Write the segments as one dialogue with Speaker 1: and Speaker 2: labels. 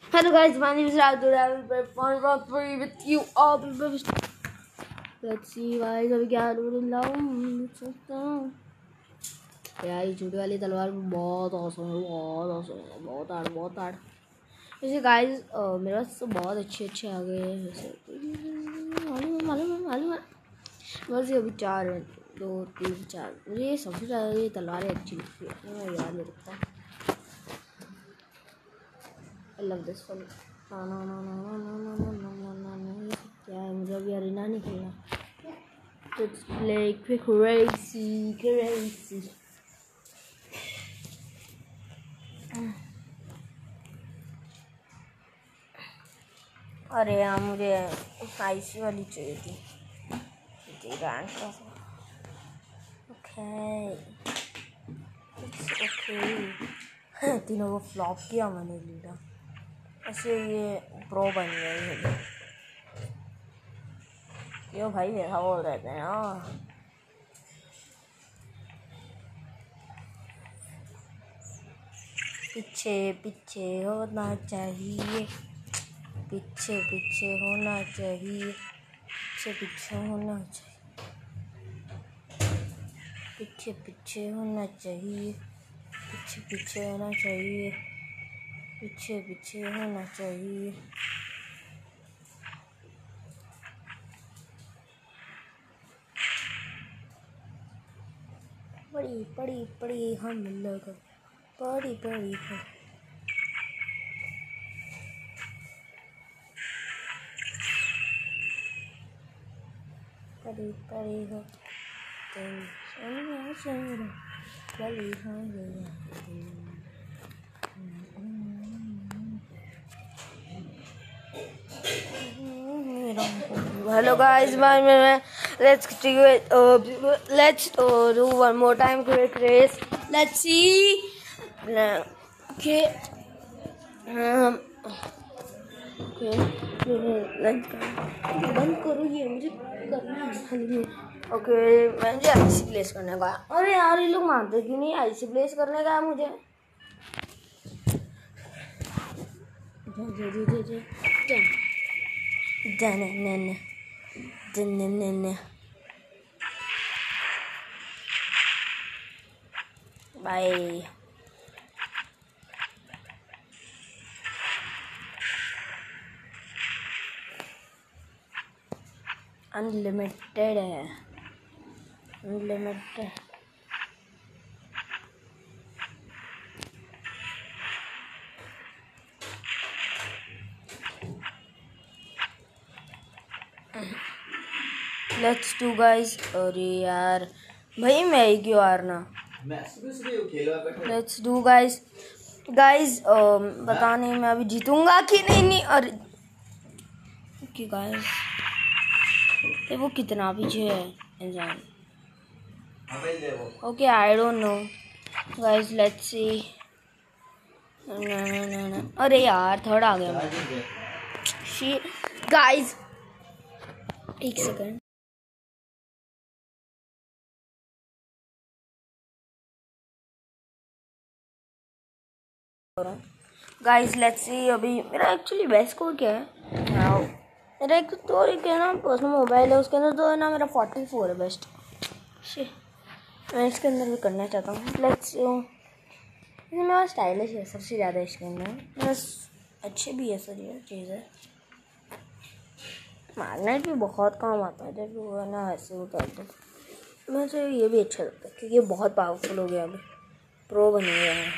Speaker 1: Hello guys, my name is Raj. Today I will play Fun Rock 3 with you all. Let's see guys, अभी क्या लाऊं सकता हूँ यार। ये छोटी वाली तलवार बहुत औसम है, बहुत हार्ड। वैसे गाइस मेरे पास तो बहुत अच्छे आ गए हैं। वैसे मालूम है। बस ये अभी 4 है, 2 3 4। मुझे ये सबसे ज़्यादा ये तलवारें अच्छी लगती है, मैं याद नहीं रखता। I love this one. No. क्या है, मुझे अभी अरीना नहीं खेलना। Let's play crazy. अरे यार मुझे आईसी वाली चाहिए थी। ओके तीनों को फ्लॉप किया मैंने लीडर। ऐसे ये प्रो बन गए। यो भाई ऐसा बोल रहे थे ना। पीछे होना चाहिए, पीछे होना चाहिए, पीछे होना चाहिए, पीछे होना चाहिए, पीछे होना चाहिए, पीछे होना चाहिए। पड़ी हम लोग पड़ी है। पड़ी हो Hello guys, let's do one more time quick race. Let's see. Okay. बंद करो ये, मुझे करना है। ओके मुझे आईसी प्लेस करने का। अरे यार ये लोग मानते क्यों नहीं, आईसी प्लेस करने का है मुझे। बाय। अनलिमिटेड है, अनलिमिटेड। Let's do guys. अरे यार भाई मैं ही क्यों हारना। Let's do guys. पता नहीं मैं अभी जीतूंगा कि नहीं। अरे गाइस वो कितना पीछे है इंसान। Okay I don't know guys, let's see. ना। अरे यार थर्ड आ गया गाइस। एक सेकंड। गाइस लेट्स सी। अभी मेरा एक्चुअली बेस्ट स्कोर क्या है। मेरा एक तो एक है ना पर्सनल मोबाइल है, उसके अंदर तो है ना मेरा 44 है बेस्ट। मैं इसके अंदर भी करना चाहता हूँ। Let's see. मेरा स्टाइलिश है सबसे ज़्यादा इसके अंदर, बस अच्छे भी है सर ये चीज़ है। मैग्नेट भी बहुत काम आता है जब वो है ना ऐसे उतार दो। मुझे ये भी अच्छा लगता है क्योंकि ये बहुत पावरफुल हो गया, अभी प्रो बन गया है।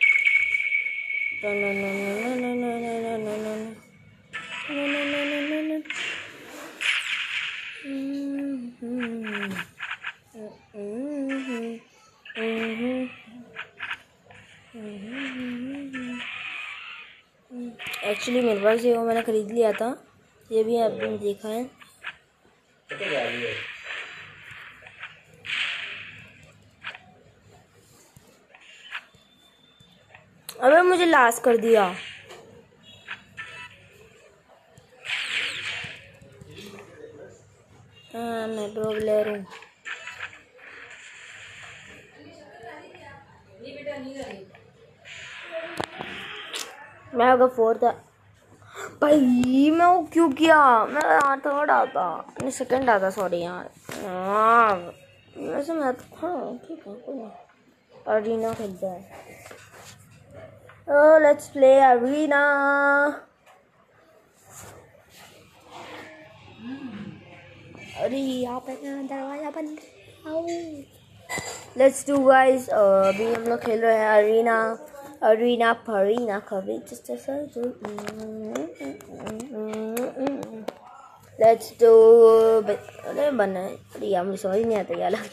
Speaker 1: एक्चुअली मेरे पास ये वो मैंने ख़रीद लिया था, ये भी आपने देखा है। अबे मुझे लास्ट कर दिया। हाँ मैं प्रो प्लेयर हूँ। मैं अगर 4 था भाई मैं वो क्यों किया? मैं थर्ड आता नहीं, सेकंड आता, सॉरी यार। वैसे मैं हाँ ठीक है, कोई नहीं। अरीना खेलता है। Oh, let's play arena. अरे यहाँ पे दरवाजा बंद। Let's do guys. अभी हम लोग खेल रहे हैं अरीना फरीना कभी Let's do. अरे बना अरे यार मुझे समझ नहीं आता यार।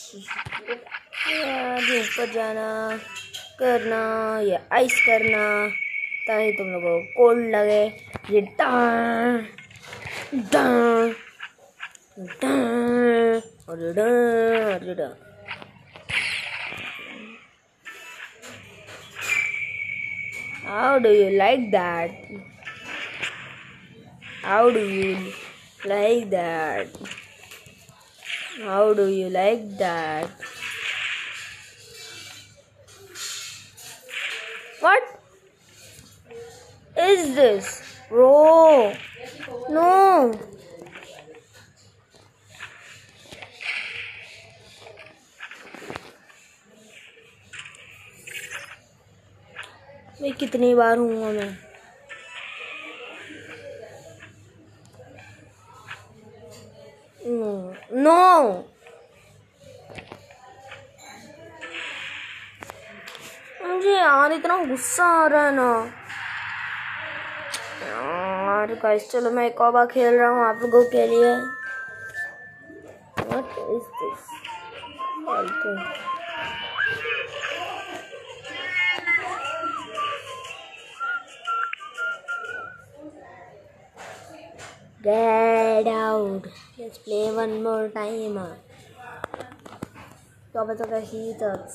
Speaker 1: ऊपर जाना करना या आइस करना ताकि तुम लोगों को कोल्ड लगे। ये डां डां डां और डां। How do you like that? How do you like that? How do you like that? What is this, bro? No. मैं कितनी बार हूँगा मैं? नो मुझे यार इतना गुस्सा आ रहा है ना यार। गाइस चलो मैं एक और बार खेल रहा हूँ आप लोगों के लिए। What is this? Get out. Let's play one more time. तो अब तो कैसी तक।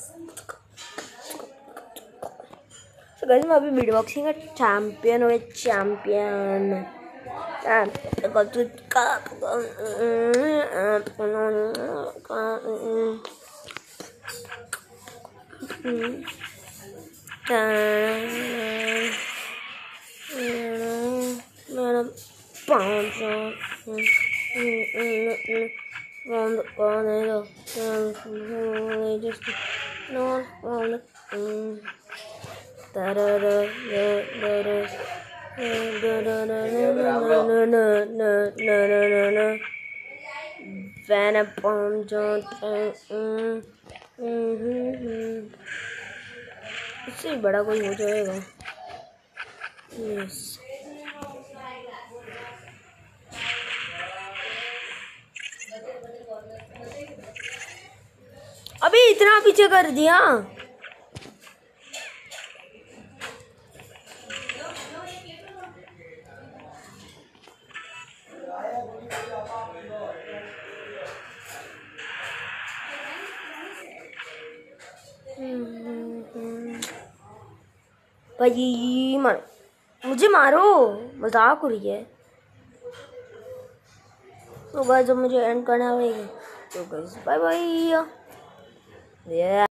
Speaker 1: So guys मैं अभी बीटबॉक्सिंग का चैंपियन हुए चैंपियन। इससे बड़ा कोई हो जाएगा। यस अभी इतना पीछे कर दिया। भाई मारो मुझे, मारो मजाक हो रही है। तो गाइस जब मुझे एंड करना होगा तो गाइस बाय बाय।